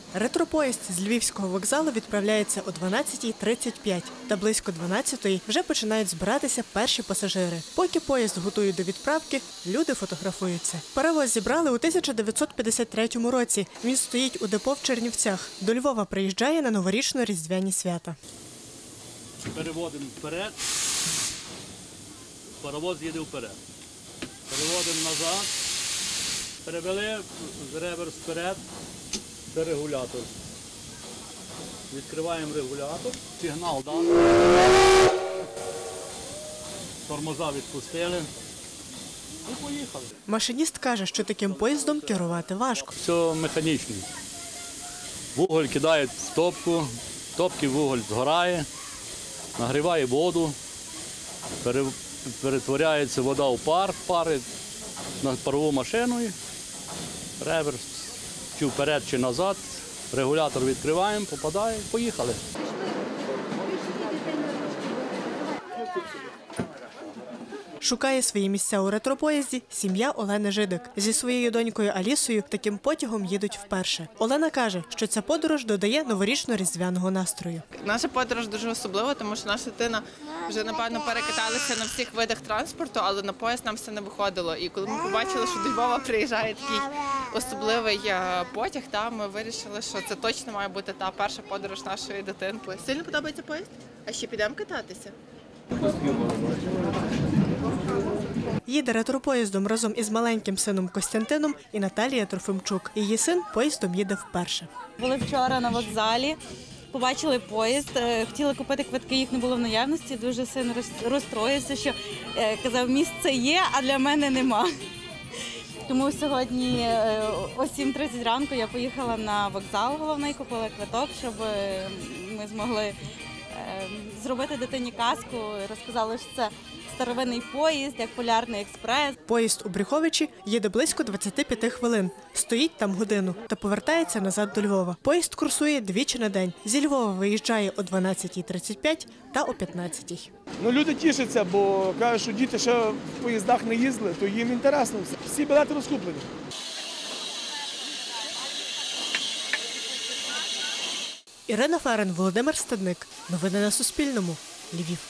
Ретропоїзд з Львівського вокзалу відправляється о 12:35 та близько 12:00 вже починають збиратися перші пасажири. Поки поїзд готують до відправки, люди фотографуються. Паровоз зібрали у 1953 році. Він стоїть у депо в Чернівцях. До Львова приїжджає на новорічно-різдвяні свята. Переводимо вперед, паровоз їде вперед. Переводимо назад, перевели, реверс вперед, це регулятор. Відкриваємо регулятор, сигнал дали, тормоза відпустили і поїхали. Машиніст каже, що таким поїздом керувати важко. Все механічно. Вуголь кидають в топку, в топці вуголь згорає, нагріває воду, перетворяється вода в пар, пари на парову машину, реверс, чи вперед, чи назад, регулятор відкриваємо, попадає, поїхали. Шукає свої місця у ретропоїзді сім'я Олени Жидик. Зі своєю донькою Алісою таким потягом їдуть вперше. Олена каже, що ця подорож додає новорічно-різдвяного настрою. Наша подорож дуже особлива, тому що наша дитина вже, напевно, перекаталася на всіх видах транспорту, але на поїзд нам все не виходило. І коли ми побачили, що до Львова приїжджає такий особливий потяг, ми вирішили, що це точно має бути та перша подорож нашої дитинки. Сильно подобається поїзд? А ще підемо кататися? Їде ретропоїздом разом із маленьким сином Костянтином і Наталія Трофимчук. Її син поїздом їде вперше. Були вчора на вокзалі, побачили поїзд, хотіли купити квитки, їх не було в наявності. Дуже сильно розстроївся, що казав, місце є, а для мене нема. Тому сьогодні о 7:30 ранку я поїхала на вокзал головний, купила квиток, щоб ми змогли зробити дитині казку. Розказали, що це старовинний поїзд, як Полярний експрес. Поїзд у Брюховичі їде близько 25 хвилин. Стоїть там годину та повертається назад до Львова. Поїзд курсує двічі на день. Зі Львова виїжджає о 12:35 та о 15:00. Люди тішаться, бо кажуть, що діти ще в поїздах не їздили, то їм інтересно. Всі білети розкуплені. Ірина Ферен, Володимир Стадник. Новини на Суспільному. Львів.